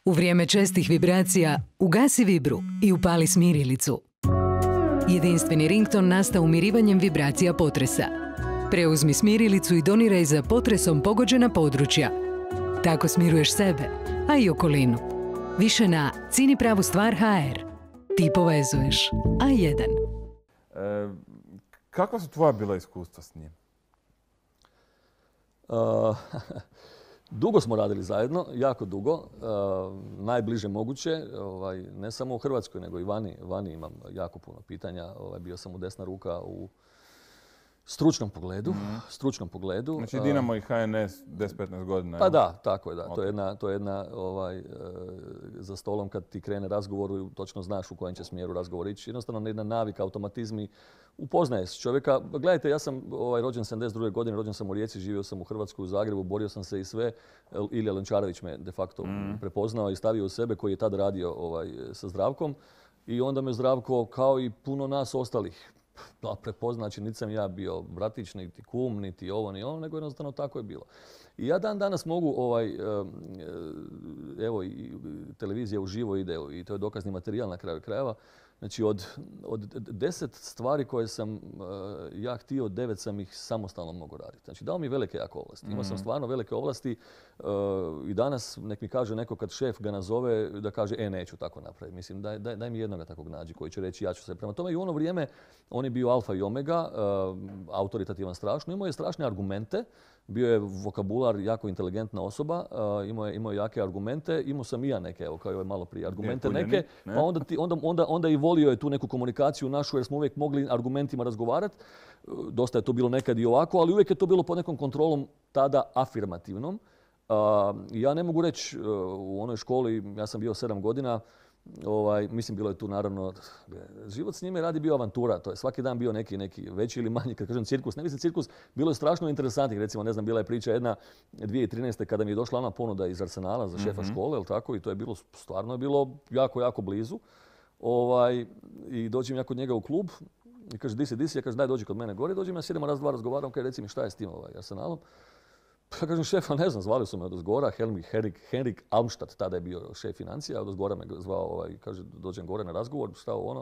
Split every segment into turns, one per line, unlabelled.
U vrijeme čestih vibracija ugasi vibru i upali smirilicu. Jedinstveni rington nastao umirivanjem vibracija potresa. Preuzmi smirilicu i doniraj za potresom pogođena područja. Tako smiruješ sebe, a i okolinu. Više na cinipravustvar.hr. Ti povezuješ. A1.
Kakva su tvoja bila iskustva s njim?
Dugo smo radili zajedno, jako dugo, najbliže moguće, ne samo u Hrvatskoj, nego i vani imam jako puno pitanja. Bio sam mu desna ruka u stručnom pogledu.
Znači Dinamo i HNS 10-15 godina.
Pa da, tako je, da. Okay. To je jedna za stolom kad ti krene razgovor, točno znaš u kojem će smjeru razgovor ići. Jednostavno jedna navika, automatizmi, upoznaješ čovjeka. Gledajte, ja sam rođen 72. godine, rođen sam u Rijeci, živio sam u Hrvatskoj, u Zagrebu, borio sam se i sve. Ilija Lončarević me de facto prepoznao i stavio u sebe, koji je tad radio sa Zdravkom. I onda me Zdravko, kao i puno nas ostalih, znači niti sam ja bio bratić, niti kum, niti ovo, ni ono, nego jednostavno tako je bilo. I ja dan danas mogu, evo i televizija uživo ide i to je dokazni materijal na kraju krajeva. Znači od 10 stvari koje sam ja htio, 9 sam ih samostalno mogu raditi. Znači dao mi velike jako ovlasti. Imao sam stvarno velike ovlasti i danas nek mi kaže neko kad šef ga nazove da kaže neću tako napraviti. Mislim daj mi jednoga takvog nađi koji će reći ja ću se prema tome. I u ono vrijeme on je bio alfa i omega, autoritativan strašno. Imao je strašne argumente. Bio je vokabular, jako inteligentna osoba, imao je jake argumente, imao sam i ja neke, evo kao i malo prije, argumente neke, pa onda i volio je tu neku komunikaciju našu jer smo uvijek mogli argumentima razgovarati. Dosta je to bilo nekad i ovako, ali uvijek je to bilo pod nekom kontrolom tada afirmativnom. Ja ne mogu reći u onoj školi, ja sam bio 7 godina, mislim bilo je tu naravno, život s njime radi bio avantura, to je svaki dan bio neki veći ili manji, kad kažem cirkus, ne mislim cirkus, bilo je strašno interesantnih, recimo ne znam, bila je priča jedna 2013. kada mi je došla ona ponuda iz Arsenala za šefa škole, tako, i to je bilo, stvarno je bilo jako, jako blizu. I dođem ja kod njega u klub i kaže di si, ja kaže daj dođi kod mene gore, dođem ja sjedemo razgovaram, kaže reci mi šta je s tim Arsenalom. Pa kažem šefa, ne znam, zvali su me od zgora, Henrik Almstadt, tada je bio šef financija, od zgora me zvao, kaže dođem gore na razgovor, šta ono,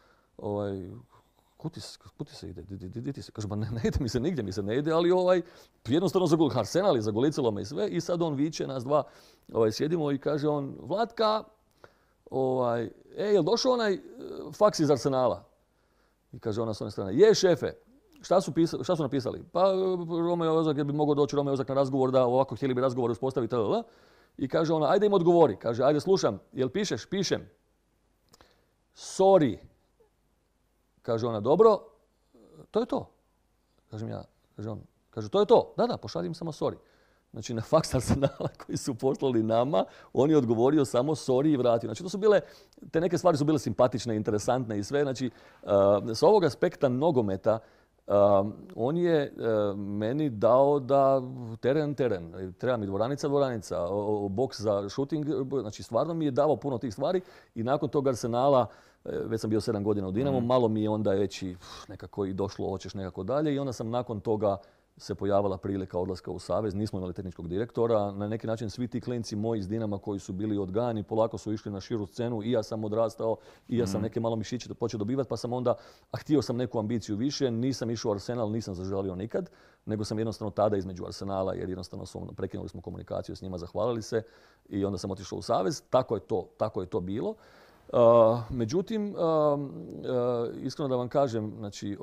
kud ti se ide, di ti se, kaže, ne ide mi se nigdje, mi se ne ide, ali jednostavno Arsenal je zagolicalo me i sve i sad on viče, nas dva sjedimo i kaže on, Vlatka, jel došao onaj faks iz Arsenala? I kaže ona s one strane, je šefe. Šta su napisali? Pa Romeo Ozak, jer bi mogao doći Romeo Ozak na razgovor, da ovako htjeli bi razgovor uspostaviti. I kaže ona, ajde im odgovori. Kaže, ajde slušam, jel pišeš? Pišem. Sorry. Kaže ona, dobro, to je to. Kažem ja, kaže to je to. Da, pošaljem samo sorry. Znači na faks Arsenala koji su poslali nama, on je odgovorio samo sorry i vratio. Znači to su bile, te neke stvari su bile simpatične, interesantne i sve. Znači s ovog aspekta nogometa, on je meni dao da teren, treba mi dvoranica, boks za shooting, znači stvarno mi je dao puno tih stvari i nakon tog Arsenala, već sam bio 7 godina u Dinamo, malo mi je onda već i nekako i došlo, hoćeš nekako dalje i onda sam nakon toga se pojavila prilika odlaska u Savez, nismo imali tehničkog direktora, na neki način svi ti klinci moji iz Dinama koji su bili odgajani polako su išli na širu scenu i ja sam odrastao i ja sam neke malo mišiće počeo dobivati pa sam onda, htio sam neku ambiciju više, nisam išao u Arsenal, nisam zaželio nikad, nego sam jednostavno tada između Arsenala jer jednostavno prekinuli smo komunikaciju s njima, zahvalili se i onda sam otišao u Savez, tako je to bilo. Međutim, iskreno da vam kažem, znači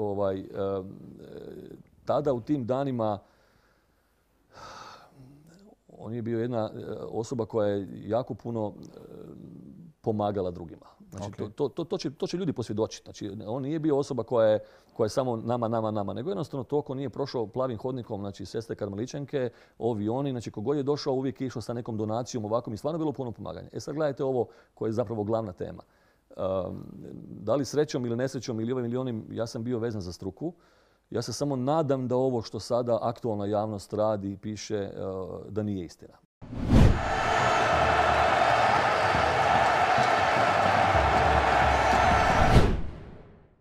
tada u tim danima on je bio jedna osoba koja je jako puno pomagala drugima. Znači, to će ljudi posvjedočiti. Znači, on nije bio osoba koja je samo nama, nego jednostavno toliko nije prošao plavim hodnikom, znači sestre Karmeličanke, ovi oni, znači kogod je došao uvijek je išao sa nekom donacijom ovako i stvarno je bilo puno pomaganja. Sad gledajte ovo koje je zapravo glavna tema. Da li srećom ili nesrećom ili ovim ili onim, ja sam bio vezan za struku. Ja se samo nadam da ovo što sada aktualna javnost radi i piše da nije istina.